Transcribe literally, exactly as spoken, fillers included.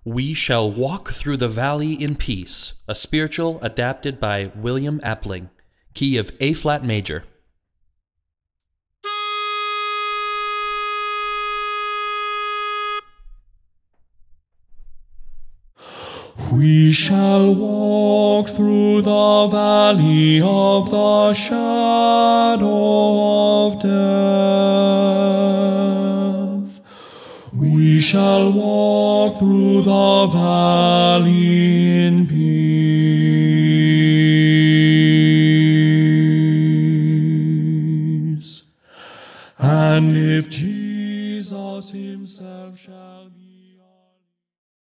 We Shall Walk Through the Valley in Peace, a spiritual adapted by William Appling, key of A-flat major. We shall walk through the valley of the shadow of death. We shall walk through the valley in peace.